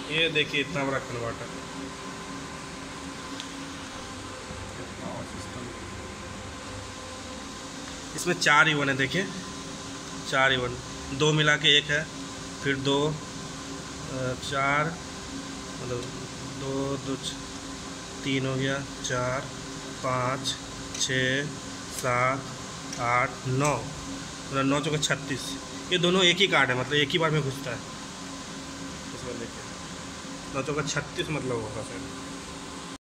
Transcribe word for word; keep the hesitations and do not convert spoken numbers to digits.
ये देखिए इतना बड़ा कन्वर्टर, इसमें चार इवन है। देखिए चार इवन, दो मिला के एक है, फिर दो चार, मतलब दो दो तीन हो गया, चार पाँच छः सात आठ नौ, मतलब नौ चौके छत्तीस। ये दोनों एक ही कार्ड है, मतलब एक ही बार में घुसता है इसमें। देखिए नौ चौके छत्तीस मतलब होगा सर।